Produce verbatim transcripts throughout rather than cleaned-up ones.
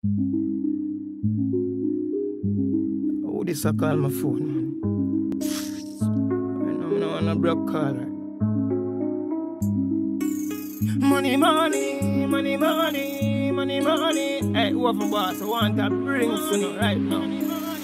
Oh, this I call my phone, man. I know I don't want a broke call, right? Money, money, money, money, money, money. Hey, whoever boss, I want to bring some right now.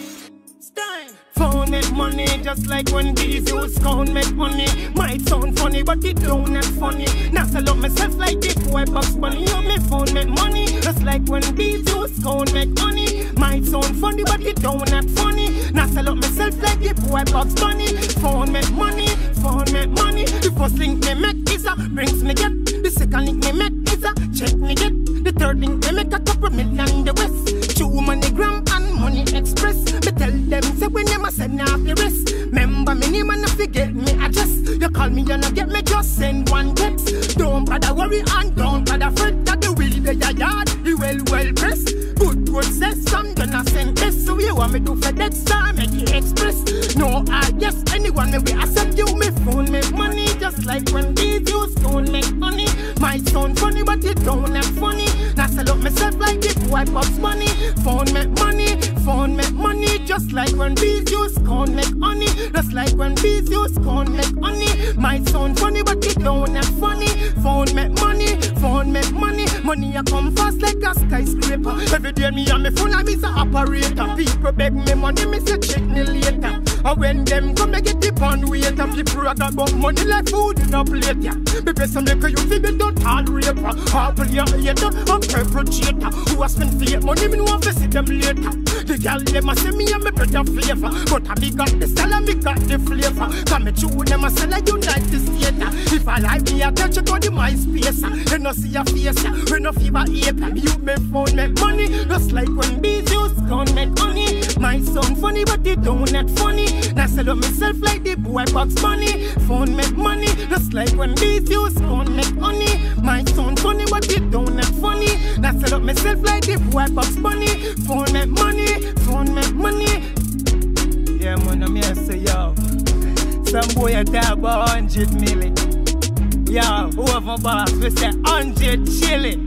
Phone make money, just like when these use count make money. Might sound funny, but it don't not funny. Now sell up myself like this, boy box money. You me phone make money, just like when these use count make money. Might sound funny, but it don't not funny. Now sell up myself like this, boy box money. Phone make money, phone make money. The first link me make is a brings me get. The second link me make is a check me get. The third link me make a couple million in the west. Two money gram and money express. Me tell them say when you must send off the rest. Remember me name and not forget me address. You call me and not get me, just send one text. Don't bother worry and don't bother fret. That the wheel the yard, the well well pressed. Good good says some gonna send this. So you want me to FedEx or make it express? No I yes anyone may we accept you. Me phone make money just like when these use don't make money. Might sound funny but it don't have funny. Now sell up myself like this white box money. Phone make money, phone make money. Just like when bees use can't make money. Just like when bees use can't make money. Might sound funny but it don't have funny. Phone make money, phone make money. Money a come fast like a skyscraper. Every day me and me phone I miss a operator. People beg me money, me say check me later. And when them come they get the pound weight. And people brag about money like food in a plate. Yeah. Because some make you feel me don't tolerate. Half a year later, I'm perpetrator. Who has spent fake money, me no want to see them later. The girl them a say me and me brother flavor. But I be got the style and me got the flavor. Cause me chew them a sell like United States. If I like me I touch you go the MySpace. You no see your face, we no fever ape. You me phone make money, just like when bees use can't make money. My sound funny but it don't not funny. Now sell up myself like the boy box money. Phone make money, just like when bees use can't make money. My sound funny but it don't not funny. Now sell up myself like the boy box money. Phone make money, phone make money. Yeah man, I'm here say yo. Some boy a talk about hundred million. Yo, whoever boss, we say hundred chilling.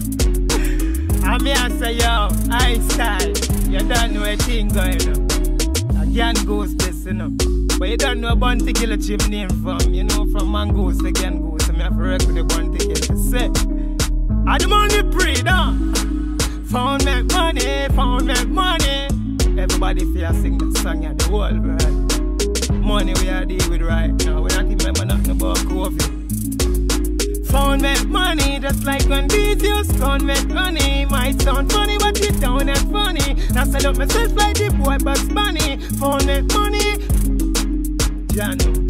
I'm here say yo, I style. You don't know a thing going on. Again goes this, you know. But you don't know Bounty Killer Chief name from, you know, from Mongoose again goes. So me have to record the Bounty Killer. Say, I the money pre, nah. Phone make money, phone make money. Everybody feel sing that song at the world, right? Money we are deal with right now. We not remember nothing about COVID. Phone make money, just like when these use phone make money. Might sound funny, but it don't have funny. Now sell up myself like the boy Bugs Bunny. Phone make money, Jano.